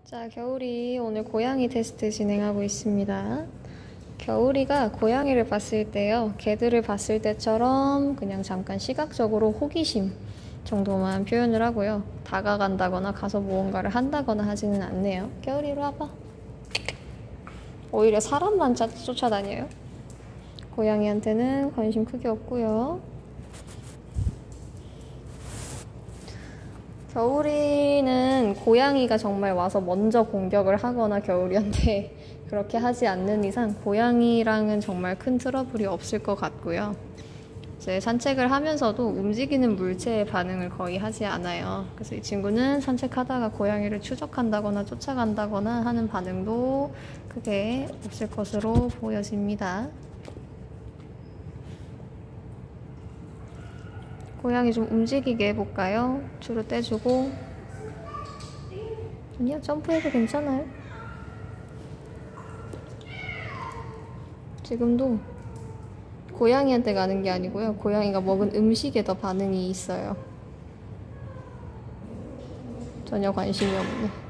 자, 겨울이 오늘 고양이 테스트 진행하고 있습니다. 겨울이가 고양이를 봤을 때요, 개들을 봤을 때처럼 그냥 잠깐 시각적으로 호기심 정도만 표현을 하고요. 다가간다거나 가서 무언가를 한다거나 하지는 않네요. 겨울이 이리 와봐. 오히려 사람만 쫓아다녀요. 고양이한테는 관심 크게 없고요. 겨울이는 고양이가 정말 와서 먼저 공격을 하거나 겨울이한테 그렇게 하지 않는 이상 고양이랑은 정말 큰 트러블이 없을 것 같고요. 이제 산책을 하면서도 움직이는 물체에 반응을 거의 하지 않아요. 그래서 이 친구는 산책하다가 고양이를 추적한다거나 쫓아간다거나 하는 반응도 크게 없을 것으로 보여집니다. 고양이 좀 움직이게 해볼까요? 줄을 떼주고. 아니요, 점프해도 괜찮아요. 지금도 고양이한테 가는 게 아니고요, 고양이가 먹은 음식에 더 반응이 있어요. 전혀 관심이 없네.